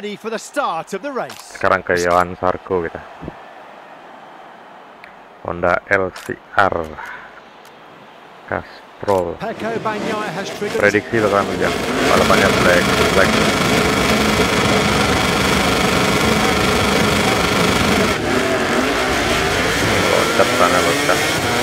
ready for the start of the race. Sekarang ke Johan Sarko kita. Honda LCR Castrol. Pecco Bagnaia has triggered. Prediksi bakalan hujan. Balapannya black. Loncat sana loncat.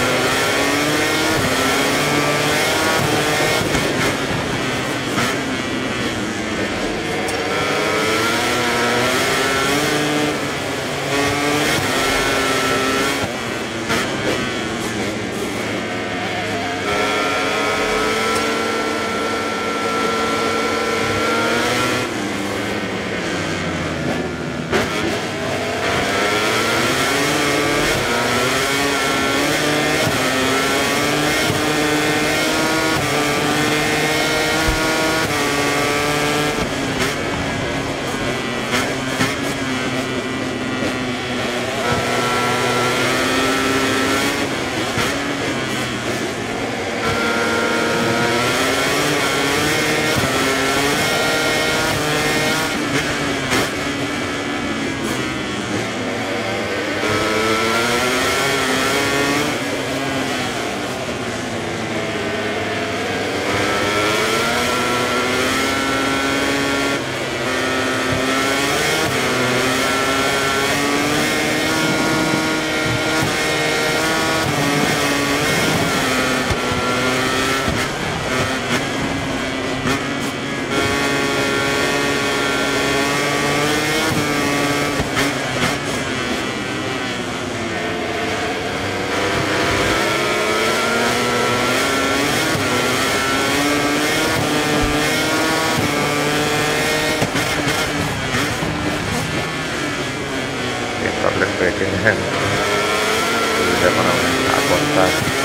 Siapa namanya? Acosta.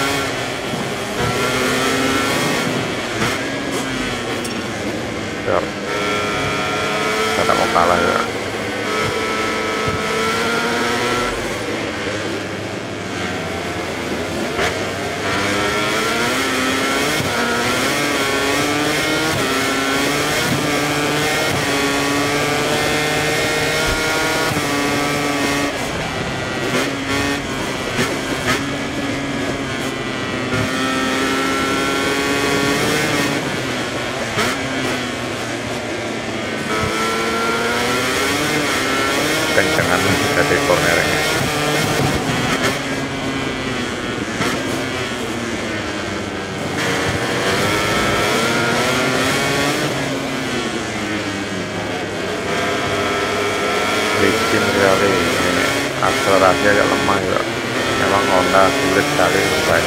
Kita tak mau kalah ya. Kencengan dari cornernya. Licin sekali ini, akselerasi agak lemah ya. Memang Honda sulit sekali bermain.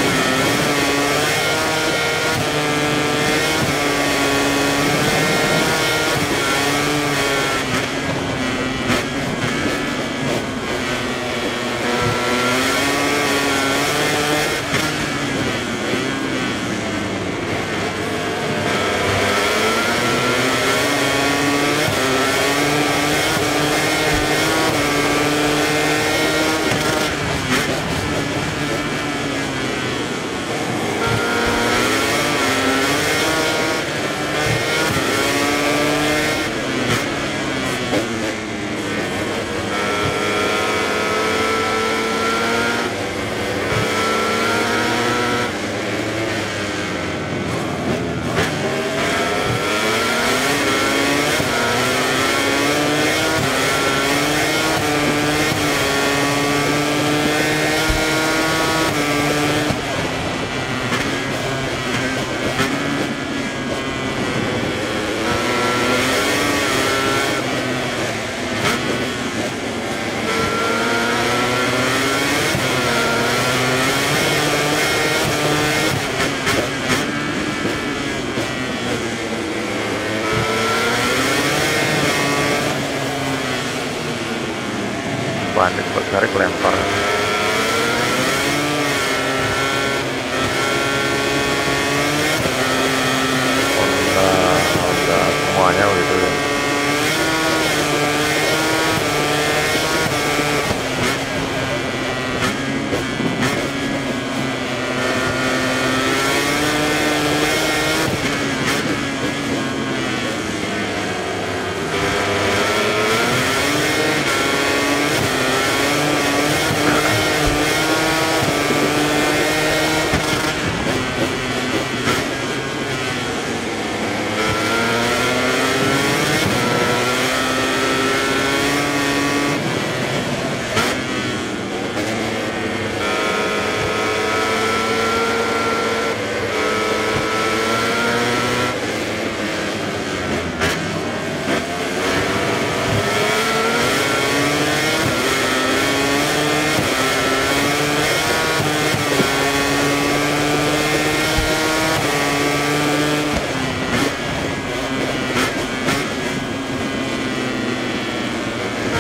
Bandit buat tarik lempar. Honda semuanya begitu ya.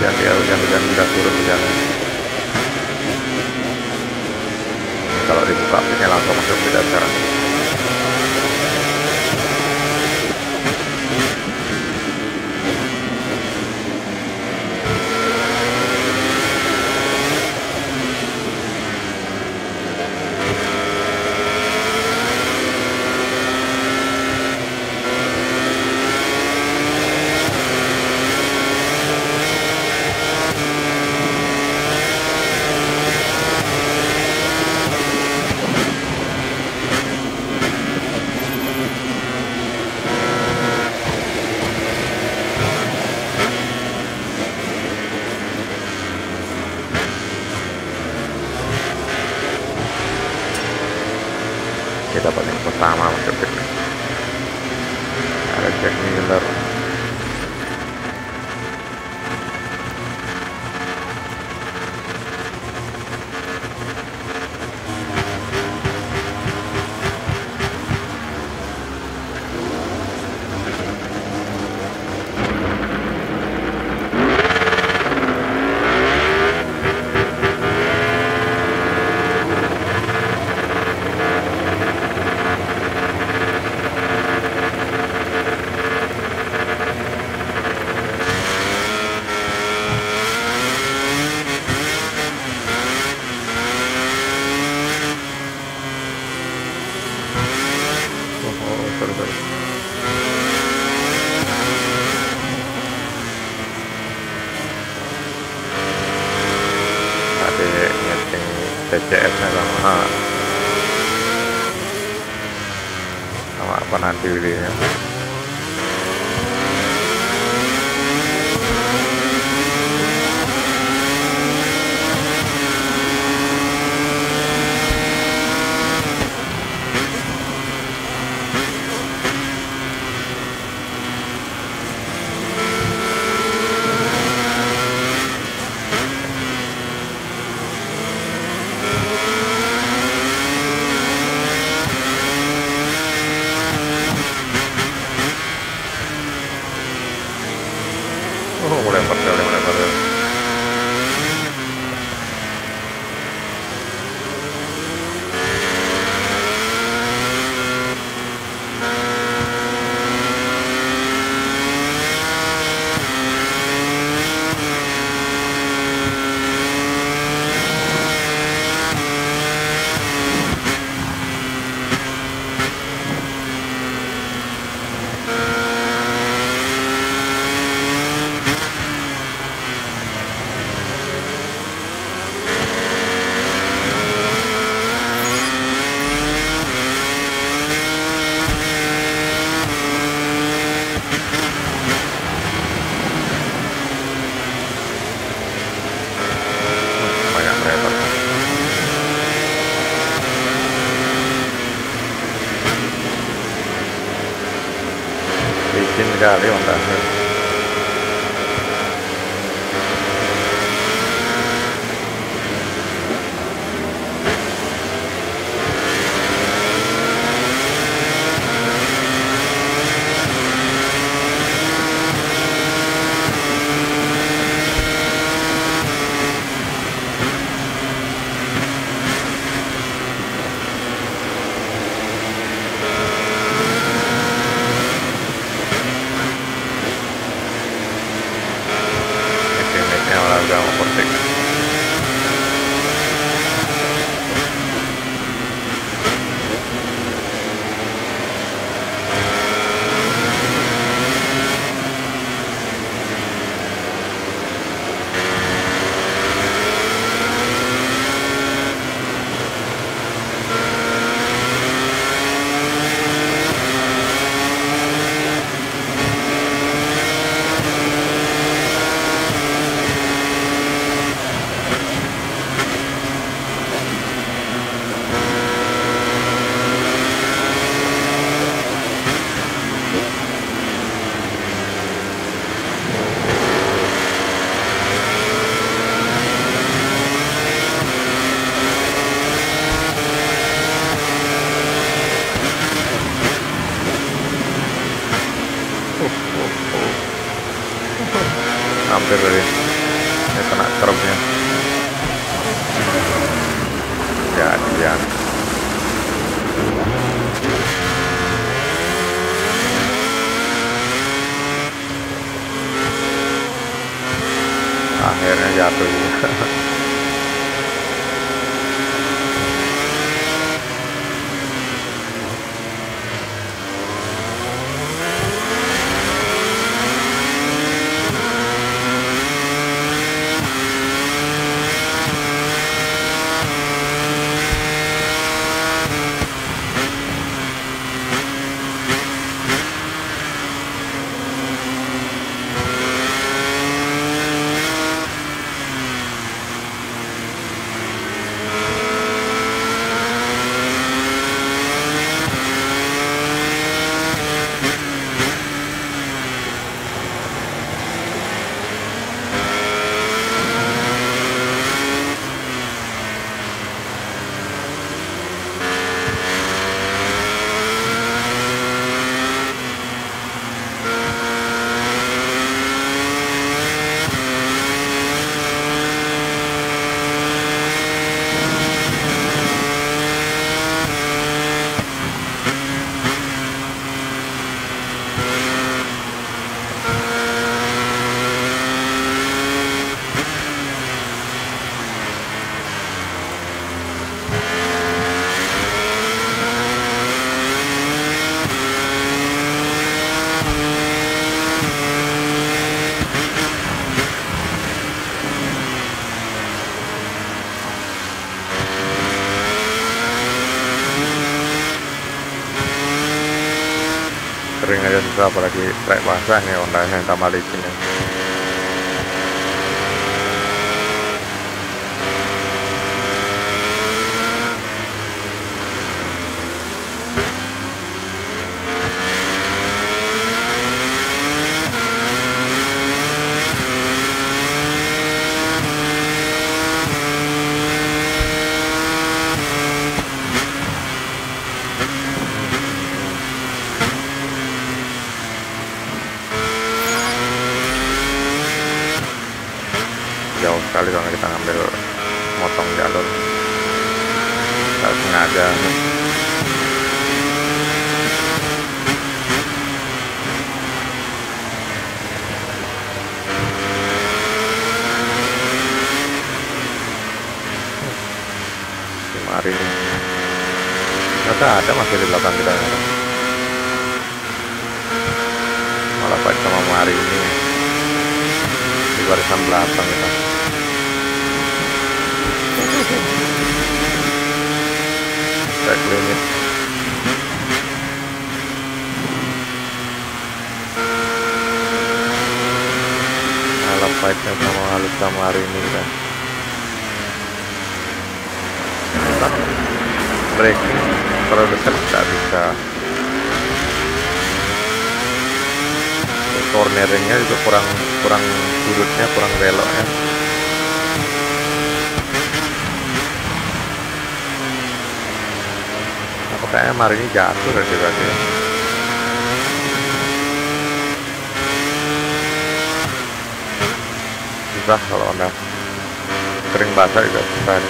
hujan udah turun hujannya. Kalau dibuka pinnya langsung masuk tidak sekarang. Kita dapat yang pertama masuk pit. Ada Jack Miller. Sorry. Tadi nyeting TCS-nya sama apa nanti videonya. Mulai padel. Licin sekali Hondanya. Udah overtake. Hampir tadi. kena kerbnya. Jadian. Akhirnya jatuh juga. Kering aja susah, apalagi trek basah nih Honda-nya yang tambah licin ya. Jauh sekali kalau kita ngambil motong jalur, nggak sengaja. Mari ternyata ada masih di belakang kita, malah fight sama Mari ini di barisan belakang kita. Track limit. Malah fightnya sama halus sama hari ini kita. Break kalau dekat nggak bisa. Corneringnya juga kurang sudutnya, kurang beloknya. Kayaknya hari ini jatuh dari berarti ya. Susah kalau Honda kering basah juga susah.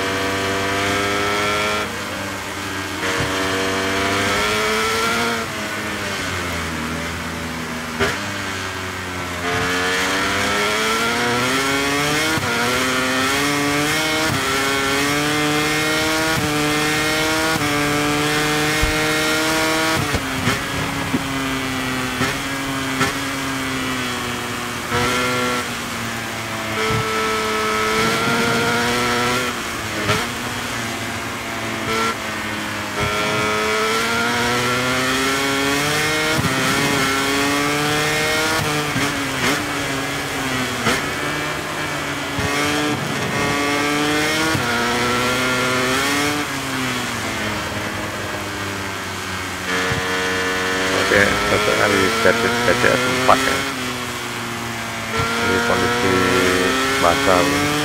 Oke, cocoknya di TCS 4 ya, di kondisi basah.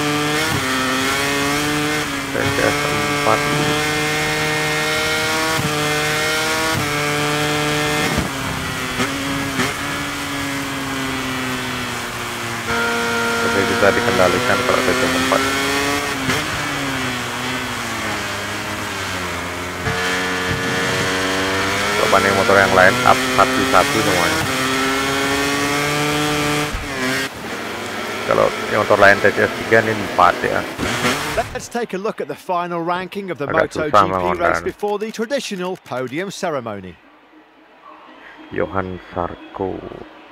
TCS 4 lebih bisa dikendalikan kalau TC4. Kalau banding motor yang lain up 1-1 semuanya. Kalau yang motor lain TCS3 ini 4 ya. Let's take a look at the final ranking of the Agak susah MotoGP memang, race Dan. before the traditional podium ceremony. Johan Sarko